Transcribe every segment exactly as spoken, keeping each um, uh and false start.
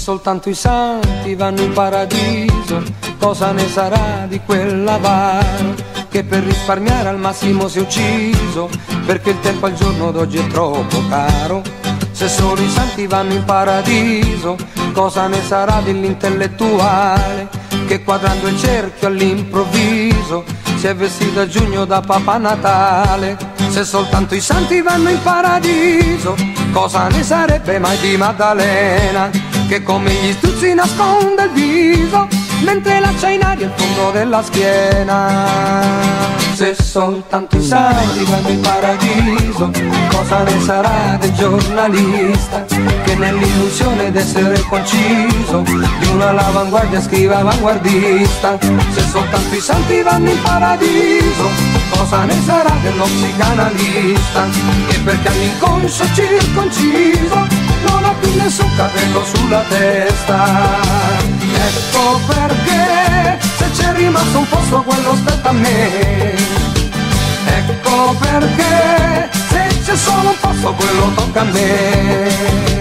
soltanto i santi vanno in paradiso, cosa ne sarà di quell'avaro che per risparmiare al massimo si è ucciso, perché il tempo al giorno d'oggi è troppo caro. Se solo i santi vanno in paradiso, cosa ne sarà dell'intellettuale che quadrando il cerchio all'improvviso si è vestito a giugno da Papà Natale? Se soltanto i santi vanno in paradiso, cosa ne sarebbe mai di Maddalena che come gli struzzi nasconde il viso mentre lancia in aria il fondo della schiena? Se soltanto i santi vanno in paradiso, cosa ne sarà del giornalista che nell'illusione d'essere conciso di una all'avanguardia scrive avanguardista? Se soltanto i santi vanno in paradiso, cosa ne sarà dello psicanalista che perché all'inconscio circonciso non ha più nessun capello sulla testa? Ecco perché se c'è rimasto un posto quello spetta a me. Ecco perché se c'è solo un posto quello tocca a me.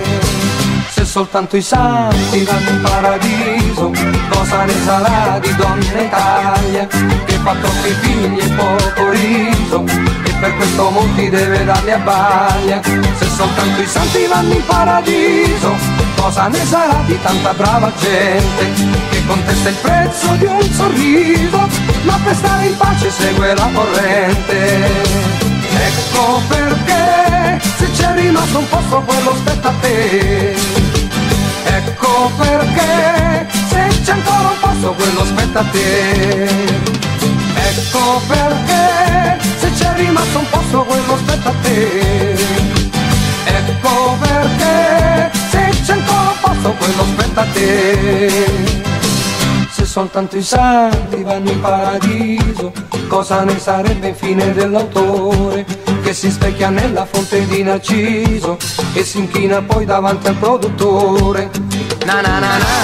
Se soltanto i santi vanno in paradiso, cosa ne sarà di Donna Italia che fa troppi figli e poco riso e per questo molti deve darli a baglia? Se soltanto i santi vanno in paradiso, cosa ne sarà di tanta brava gente che contesta il prezzo di un sorriso ma per stare in pace segue la corrente? Ecco perché se c'è rimasto un posto quello spetta a te. Ecco perché se c'è ancora un posto quello spetta a te. Ecco perché se c'è rimasto un posto quello spetta a te. Ecco perché se c'è ancora un posto quello spetta a te. Se soltanto i santi vanno in paradiso, cosa ne sarebbe infine dell'autore che si specchia nella fonte di Narciso e si inchina poi davanti al produttore? Na na na na.